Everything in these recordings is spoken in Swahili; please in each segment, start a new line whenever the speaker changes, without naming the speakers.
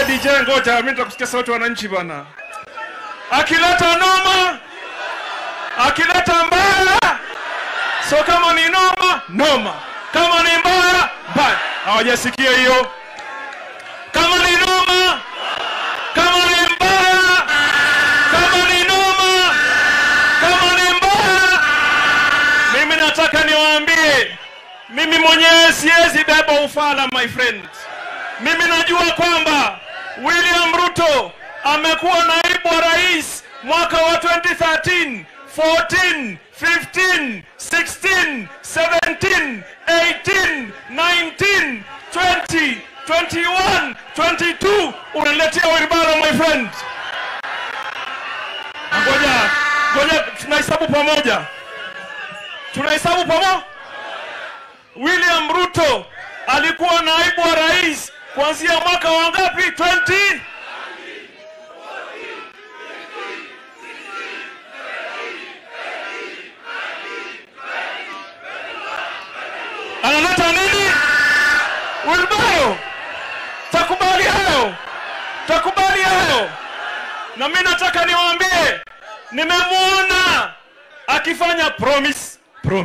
DJ ngoja mimi nitakusikia sauti wananchi bwana. Akileta noma, akileta mbaya. So kama ni noma, noma. Kama ni mbaya, mbaya. Hawajasikia hiyo. Kama ni noma, kama ni mbaya, kama ni noma, kama ni mbaya. Mimi nataka niwaambie, mimi mwenyewe siwezi beba ufala my friend. Mimi najua kwamba William Ruto amekuwa naibu wa rais mwaka wa 2013, 14, 15, 16, 17, 18, 19, 20, 21, 22. Unaletea wilbaro my friend. Ngoja tunahesabu pamoja. Tunahesabu pamoja. William Ruto alikuwa naibu wa rais kuanzia mwaka wa ngapi? 20 analeta nini? Wilbaro. Takubali hayo. Takubali hayo. Na mimi nataka niwaambie, nimemuona akifanya promise.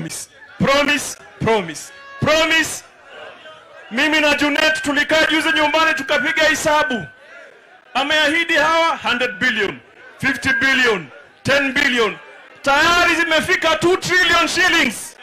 Mimi na Junet tulikaa juzi nyumbani tukapiga hesabu. Ameahidi hawa 100 billion, 50 billion, 10 billion. Tayari zimefika 2 trillion shillings.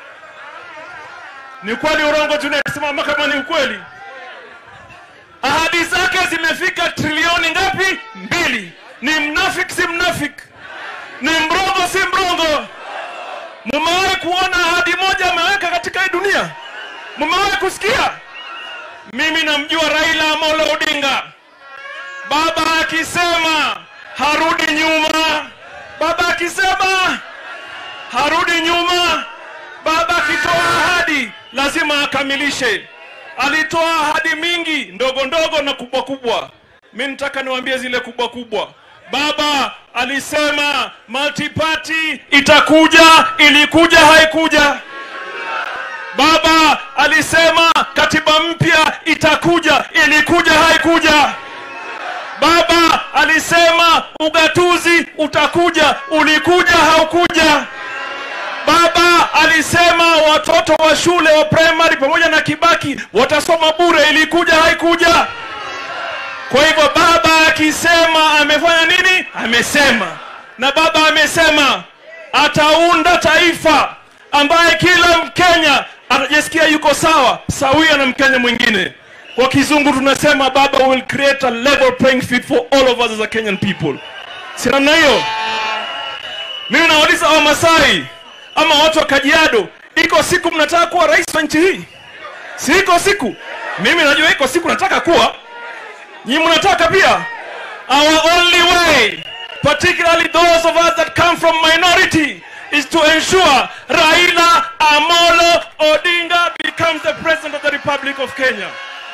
Ni kweli urongo Junet? Simama kama ni ukweli. Ahadi zake zimefika trilioni ngapi? 2. Ni mnafiki si mnafiki? Ni mrongo si mrongo? Mumewahi kuona ahadi moja ameweka katika hii dunia? Mumewahi kusikia? Mimi namjua Raila Amolo Odinga. Baba akisema harudi nyuma. Baba akisema harudi nyuma. Baba akitoa ahadi lazima akamilishe. Alitoa ahadi mingi ndogo ndogo na kubwa kubwa. Mimi nataka niwaambie zile kubwa kubwa. Baba alisema multi-party itakuja, ilikuja haikuja. Baba alisema katiba mpya itakuja, ilikuja haikuja. Baba alisema ugatuzi utakuja, ulikuja haukuja. Baba alisema watoto wa shule wa primary pamoja na Kibaki watasoma bure, ilikuja haikuja. Kwa hivyo baba akisema amefanya nini? Amesema. Na baba amesema ataunda taifa ambaye kila Mkenya atajisikia yuko sawa, sawia na Mkenya mwingine. Kwa kizungu tunasema baba will create a level playing field for all of us as a Kenyan people. Si namna hiyo? Mimi nauliza wa Masai ama watu wa Kajiado, iko siku mnataka kuwa rais wa nchi hii? Si iko siku? Mimi najua iko siku nataka kuwa. Nyinyi mnataka pia? Our only way, particularly those of us that come from minority, is to ensure Raila Amolo Odinga becomes the president of the Republic of Kenya.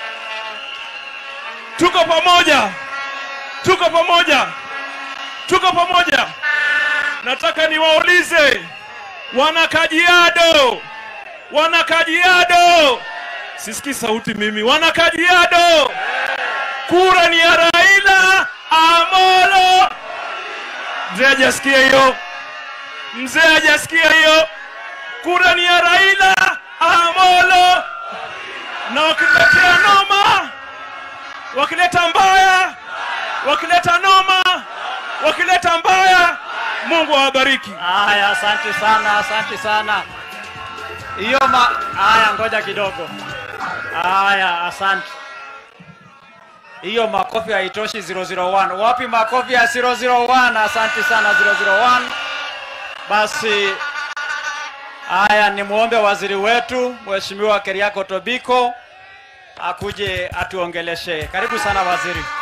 Tuko pamoja. Tuko pamoja. Tuko pamoja. Nataka niwaulize wana Kajiado. Wana Kajiado. Sisikii sauti mimi. Wana Kajiado. Kura ni ya Raila Amolo. Mzee hajasikia hiyo. Mzee hajasikia hiyo. Kura ni ya Raila Amolo. Na wakiletea noma, wakileta mbaya, wakileta noma, wakileta mbaya, Mungu awabariki.
Haya, asante sana, asante sana. Hiyo haya ngoja kidogo. Haya, asante. Hiyo makofi haitoshi 001. Wapi makofi ya 001? Asante sana 001. Basi haya ni muombe waziri wetu Mheshimiwa Keriako Tobiko akuje atuongeleshe. Karibu sana waziri.